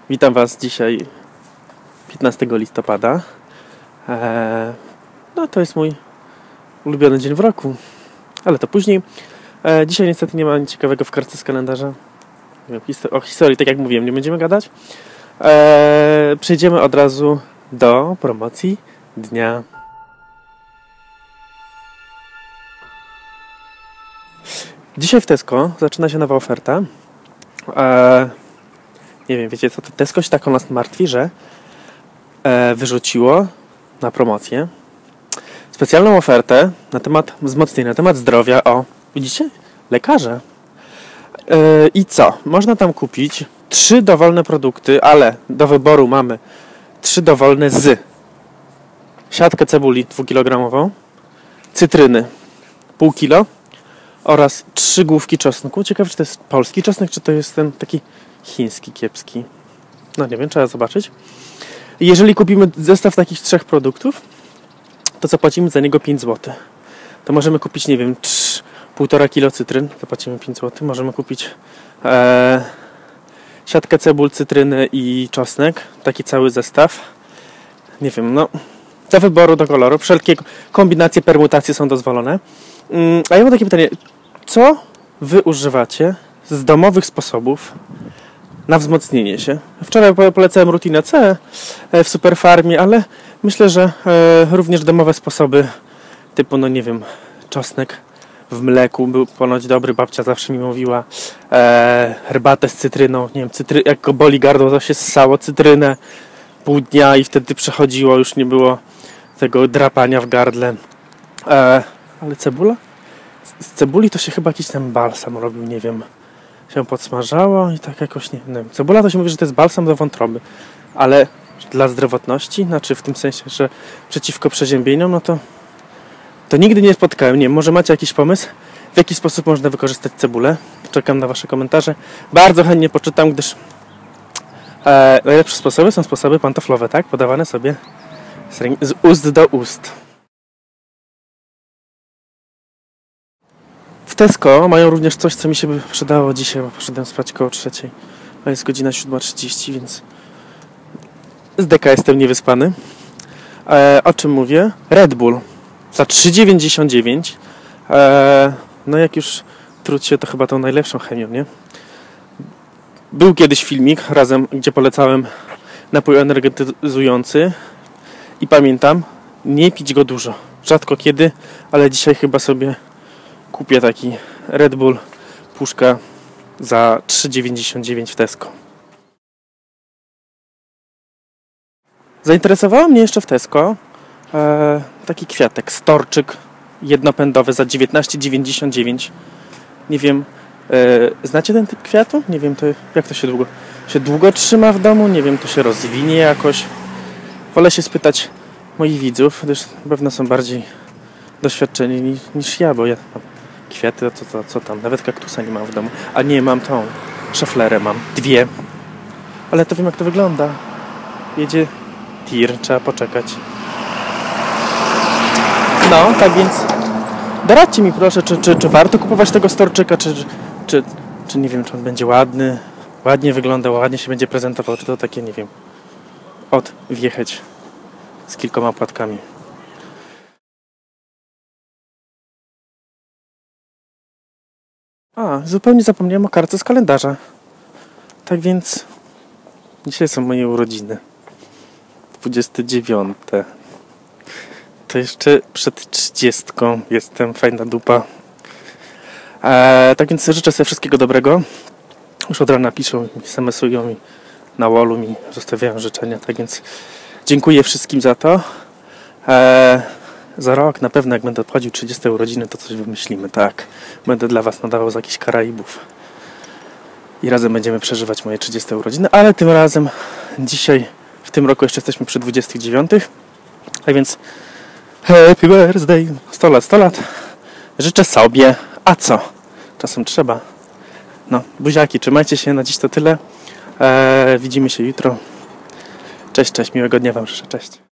Witam Was dzisiaj 15 listopada. No to jest mój ulubiony dzień w roku, ale to później. Dzisiaj niestety nie ma nic ciekawego w kartce z kalendarza. O historii, tak jak mówiłem, nie będziemy gadać. Przejdziemy od razu do promocji dnia. Dzisiaj w Tesco zaczyna się nowa oferta. Nie wiem, wiecie co, to Tesco się tak o nas martwi, że wyrzuciło na promocję specjalną ofertę na temat wzmocnienia, na temat zdrowia. O, widzicie? Lekarze. I co? Można tam kupić 3 dowolne produkty, ale do wyboru mamy 3 dowolne z siatkę cebuli 2-kilogramową, cytryny pół kilo oraz 3 główki czosnku. Ciekawe, czy to jest polski czosnek, czy to jest ten taki chiński, kiepski. No nie wiem, trzeba zobaczyć. Jeżeli kupimy zestaw takich 3 produktów, to zapłacimy za niego 5 zł. To możemy kupić, nie wiem, 1,5 kilo cytryn, zapłacimy 5 zł. Możemy kupić siatkę cebul, cytryny i czosnek. Taki cały zestaw. Nie wiem, no do wyboru, do koloru. Wszelkie kombinacje, permutacje są dozwolone. A ja mam takie pytanie. Co wy używacie z domowych sposobów na wzmocnienie się? Wczoraj polecałem rutinę C w Superfarmie, ale myślę, że również domowe sposoby typu, no nie wiem, czosnek w mleku był ponoć dobry, babcia zawsze mi mówiła, herbatę z cytryną, nie wiem, jak go boli gardło, to się ssało cytrynę pół dnia i wtedy przechodziło, już nie było tego drapania w gardle. Ale cebula? Z cebuli to się chyba jakiś tam balsam robił, nie wiem, się podsmażało i tak jakoś, nie wiem. Cebula to się mówi, że to jest balsam do wątroby, ale dla zdrowotności, znaczy w tym sensie, że przeciwko przeziębieniom, no to nigdy nie spotkałem. Nie wiem, może macie jakiś pomysł, w jaki sposób można wykorzystać cebulę? Czekam na wasze komentarze. Bardzo chętnie poczytam, gdyż najlepsze sposoby są sposoby pantoflowe, tak? Podawane sobie z ust do ust. W Tesco mają również coś, co mi się by przydało dzisiaj, bo poszedłem spać koło 3. A jest godzina 7:30, więc z deka jestem niewyspany. O czym mówię? Red Bull za 3,99. No jak już truć się, to chyba tą najlepszą chemią, nie? Był kiedyś filmik razem, gdzie polecałem napój energetyzujący i pamiętam, nie pić go dużo. Rzadko kiedy, ale dzisiaj chyba sobie kupię taki Red Bull puszka za 3,99 w Tesco. Zainteresowało mnie jeszcze w Tesco taki kwiatek, storczyk jednopędowy za 19,99. Nie wiem, znacie ten typ kwiatu? Nie wiem, to jak to się długo trzyma w domu? Nie wiem, to się rozwinie jakoś. Wolę się spytać moich widzów, gdyż na pewno są bardziej doświadczeni niż ja, bo ja mam kwiaty, co tam, nawet kaktusa nie mam w domu. A nie, mam tą szaflerę, mam 2. Ale to wiem, jak to wygląda. Jedzie tir, trzeba poczekać. No, tak więc doradźcie mi proszę, czy warto kupować tego storczyka, czy nie wiem, czy on będzie ładnie wyglądał, ładnie się będzie prezentował, czy to takie, nie wiem, wjechać z kilkoma płatkami. Zupełnie zapomniałem o kartce z kalendarza. Tak więc dzisiaj są moje urodziny. 29. To jeszcze przed 30. Jestem, fajna dupa. Tak więc życzę sobie wszystkiego dobrego. Już od rana piszą, SMS-ują mi na wallu, mi zostawiają życzenia. Tak więc dziękuję wszystkim za to. Za rok na pewno, jak będę obchodził 30 urodziny, to coś wymyślimy, tak. Będę dla was nadawał z jakichś Karaibów. I razem będziemy przeżywać moje 30 urodziny, ale tym razem dzisiaj, w tym roku jeszcze jesteśmy przy 29. Tak więc happy birthday, 100 lat. Życzę sobie, a co? Czasem trzeba. No, buziaki, trzymajcie się, na dziś to tyle. Widzimy się jutro. Cześć, miłego dnia wam życzę, cześć.